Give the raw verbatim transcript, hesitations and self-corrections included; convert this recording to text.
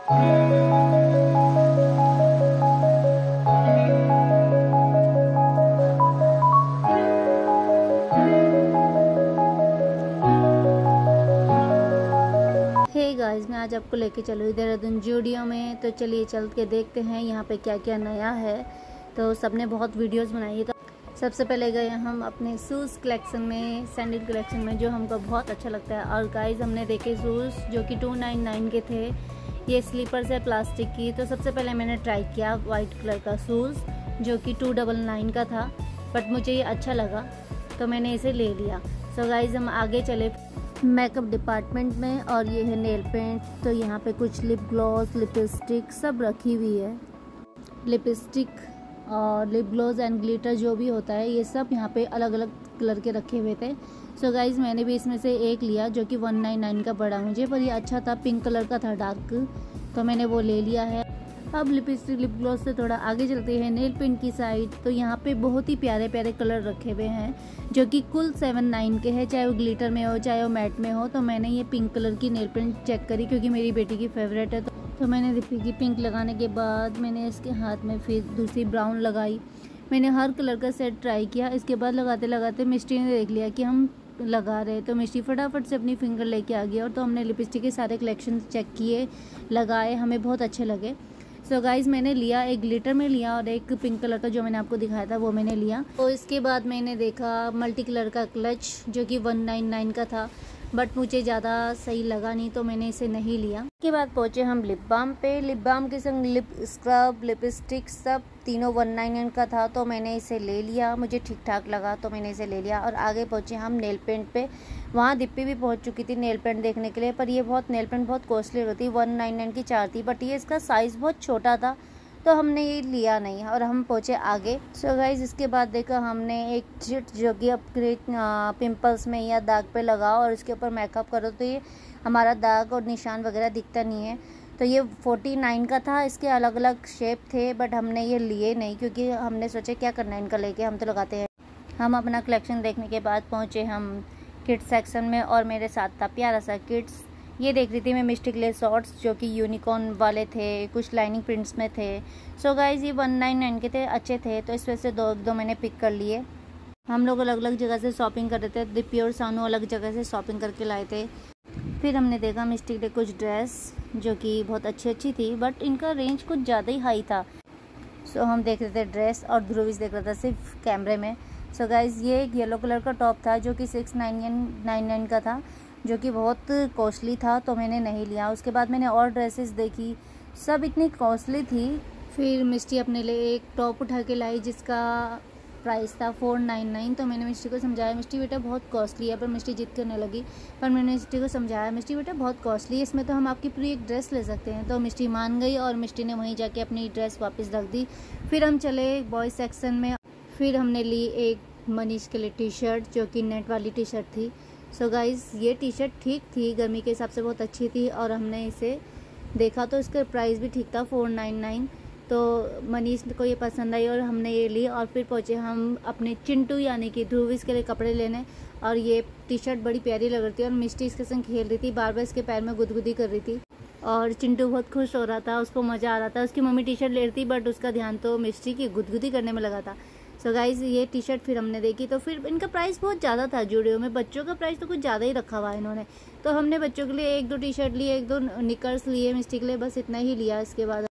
Hey guys, मैं आज आपको लेके चलूँ देहरादून जूडियो में। तो चलिए चल के देखते हैं यहाँ पे क्या क्या नया है। तो सबने बहुत वीडियोस बनाई है। तो सबसे पहले गए हम अपने शूज़ कलेक्शन में, सैंडल कलेक्शन में, जो हमको बहुत अच्छा लगता है। और गाइस हमने देखे शूज़ जो कि टू नाइन नाइन के थे। ये स्लीपर्स है प्लास्टिक की। तो सबसे पहले मैंने ट्राई किया वाइट कलर का शूज़ जो कि टू डबल नाइन का था, बट मुझे ये अच्छा लगा तो मैंने इसे ले लिया। सो गाइस हम आगे चले मेकअप डिपार्टमेंट में, और ये है नेल पेंट। तो यहाँ पे कुछ लिप ग्लॉस, लिपस्टिक सब रखी हुई है। लिपस्टिक और लिप ग्लॉस एंड ग्लिटर जो भी होता है, ये सब यहाँ पे अलग अलग कलर के रखे हुए थे। सो so गाइज मैंने भी इसमें से एक लिया जो कि वन नाइन नाइन का पड़ा मुझे, पर ये अच्छा था, पिंक कलर का था डार्क, तो मैंने वो ले लिया है। अब लिपस्टिक लिप ग्लॉस से थोड़ा आगे चलते हैं नेल पेंट की साइड। तो यहाँ पे बहुत ही प्यारे प्यारे कलर रखे हुए हैं जो कि कुल सेवन नाइन के हैं, चाहे वो ग्लिटर में हो चाहे वो मैट में हो। तो मैंने ये पिंक कलर की नेल पेंट चेक करी क्योंकि मेरी बेटी की फेवरेट है। तो, तो मैंने रिपी की पिंक लगाने के बाद मैंने इसके हाथ में फिर दूसरी ब्राउन लगाई। मैंने हर कलर का सेट ट्राई किया। इसके बाद लगाते लगाते मिस्टी ने देख लिया कि हम लगा रहे, तो मिस्टी फटाफट से अपनी फिंगर लेके आ गई। और तो हमने लिपस्टिक के सारे कलेक्शन चेक किए, लगाए, हमें बहुत अच्छे लगे। सो so गाइज मैंने लिया, एक ग्लिटर में लिया और एक पिंक कलर का जो मैंने आपको दिखाया था वो मैंने लिया। तो इसके बाद मैंने देखा मल्टी कलर का क्लच जो कि वन नाइन नाइन का था, बट मुझे ज़्यादा सही लगा नहीं तो मैंने इसे नहीं लिया। उसके बाद पहुँचे हम लिप बाम पे। लिप बाम के संग लिप स्क्रब, लिपस्टिक सब तीनों वन नाइन नाइन का था, तो मैंने इसे ले लिया। मुझे ठीक ठाक लगा तो मैंने इसे ले लिया। और आगे पहुँचे हम नेल पेंट पे। वहाँ दिप्पी भी पहुँच चुकी थी नेल पेंट देखने के लिए, पर ये बहुत नेल पेंट बहुत कॉस्टली होती, वन नाइन नाइन की चार थी, बट ये इसका साइज़ बहुत छोटा था तो हमने ये लिया नहीं और हम पहुँचे आगे। सो गाइज इसके बाद देखा हमने एक चिट जो कि अपग्रेड पिंपल्स में या दाग पे लगाओ और इसके ऊपर मेकअप करो तो ये हमारा दाग और निशान वगैरह दिखता नहीं है। तो ये फोर्टी नाइन का था, इसके अलग अलग शेप थे, बट हमने ये लिए नहीं क्योंकि हमने सोचा क्या करना है इनका लेके, हम तो लगाते हैं। हम अपना कलेक्शन देखने के बाद पहुँचे हम किड्स सेक्शन में, और मेरे साथ था प्यारा सा किड्स। ये देख रही थी मैं मिस्टी ग्ले शॉर्ट्स जो कि यूनिकॉर्न वाले थे, कुछ लाइनिंग प्रिंट्स में थे। सो गाइज ये वन नाइन नाइन के थे, अच्छे थे, तो इस वजह से दो दो मैंने पिक कर लिए। हम लोग अलग अलग जगह से शॉपिंग कर रहे थे। दिप्पी और सानू अलग जगह से शॉपिंग करके लाए थे। फिर हमने देखा मिस्टी ग्ले कुछ ड्रेस जो कि बहुत अच्छी अच्छी थी, बट इनका रेंज कुछ ज़्यादा ही हाई था। सो हम देख रहे थे ड्रेस, और ध्रुविस देख रहा था सिर्फ कैमरे में। सो गाइज ये एक येलो कलर का टॉप था जो कि सिक्स नाइन नाइन नाइन का था, जो कि बहुत कॉस्टली था, तो मैंने नहीं लिया। उसके बाद मैंने और ड्रेसेस देखी, सब इतनी कॉस्टली थी। फिर मिस्टी अपने लिए एक टॉप उठा के लाई जिसका प्राइस था फोर नाइन नाइन। तो मैंने मिस्टी को समझाया मिस्टी बेटा बहुत कॉस्टली है, पर मिस्टी जिद करने लगी। पर मैंने मिस्टी को समझाया मिस्टी बेटा बहुत कॉस्टली है, इसमें तो हम आपकी पूरी एक ड्रेस ले सकते हैं। तो मिस्टी मान गई और मिस्टी ने वहीं जाके अपनी ड्रेस वापस रख दी। फिर हम चले बॉयज़ सेक्शन में। फिर हमने ली एक मनीष के लिए टी शर्ट जो कि नेट वाली टी शर्ट थी। सो so गाइज़ ये टी शर्ट ठीक थी, गर्मी के हिसाब से बहुत अच्छी थी, और हमने इसे देखा तो इसका प्राइस भी ठीक था फोर नाइन नाइन। तो मनीष को ये पसंद आई और हमने ये ली। और फिर पहुँचे हम अपने चिंटू यानी कि ध्रुविस के लिए कपड़े लेने, और ये टी शर्ट बड़ी प्यारी लग रही थी और मिस्टी इसके संग खेल रही थी, बार बार इसके पैर में गुदगुदी कर रही थी। और चिंटू बहुत खुश हो रहा था, उसको मज़ा आ रहा था। उसकी मम्मी टी शर्ट ले रही थी, बट उसका ध्यान तो मिस्टी की गुदगुदी करने में लगा था। सो so गाइज़ ये टी शर्ट फिर हमने देखी, तो फिर इनका प्राइस बहुत ज़्यादा था जूडियो में। बच्चों का प्राइस तो कुछ ज़्यादा ही रखा हुआ है इन्होंने। तो हमने बच्चों के लिए एक दो टी शर्ट लिए, एक दो निकर्स लिए मिस्टी के लिए, बस इतना ही लिया। इसके बाद